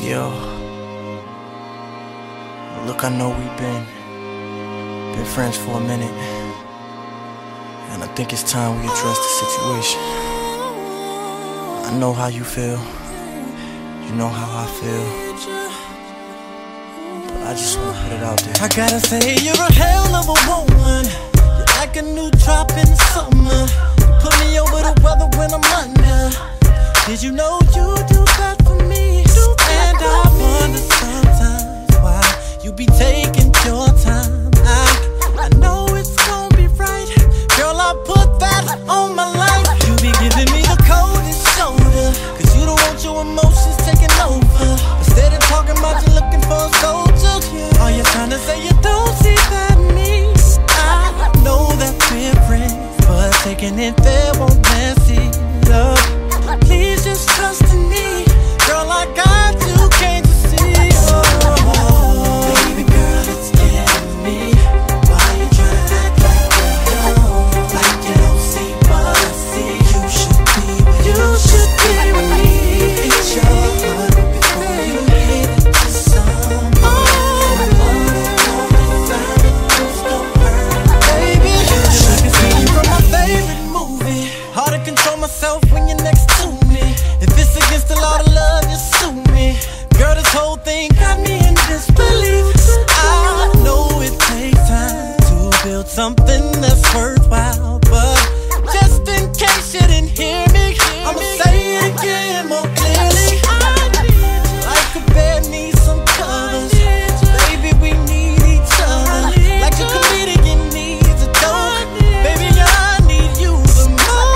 Yo, look, I know we've been friends for a minute, and I think it's time we address the situation. I know how you feel, you know how I feel, but I just wanna put it out there. I gotta say, you're a hell of a woman. You're like a new drop in the summer. You put me over the weather when I'm under. Did you know you do that for me? And I wonder sometimes why you be taking your time. I know it's gonna be right. Girl, I put that on my life. You be giving me the coldest shoulder, cause you don't want your emotions taking over. Instead of talking about you looking for a soldier, are you trying to say you don't see that in me? I know that we're friends, but taking it there won't mess it up. Please just trust in me. Girl, I got you, can't you see? Oh, baby girl, it's getting me. Why you trying to act like you don't? Like you don't see what I see. You should be with me. It's your heart before you hit it to someone. Baby, you should see from my favorite movie. Hard to control myself when you're next to me. If it's against the law to love, you sue me. Girl, this whole thing got me in disbelief. I know it takes time to build something that's worthwhile, but just in case you didn't hear me, I'ma say it again more clearly. Like a bed needs some covers, baby, we need each other. Like a comedian needs a joke, baby, I need you the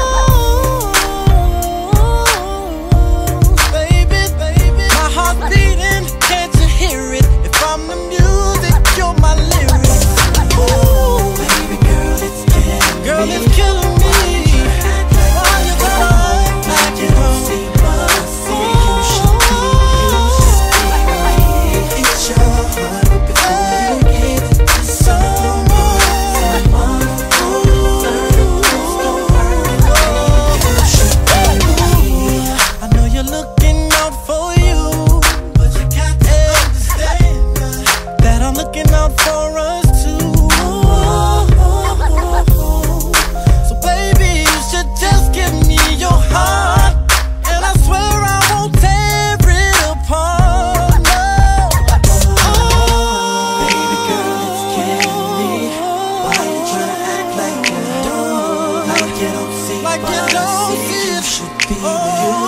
most. Baby, my heart's beating, can't you hear it? If I'm the music, you're my lyrics. Oh, baby girl, it's killing me. Girl, it's killing me. Why you lying like you don't see what I see? You should be. It's your heart before you give it to someone. I know you're looking out for you, but you got to understand that I'm looking out for us too. So baby, you should just give me your heart, and I swear I won't tear it apart. No. Baby girl, it's killing me. Why you tryna act like you don't? Like you don't see what I see. You should be with you.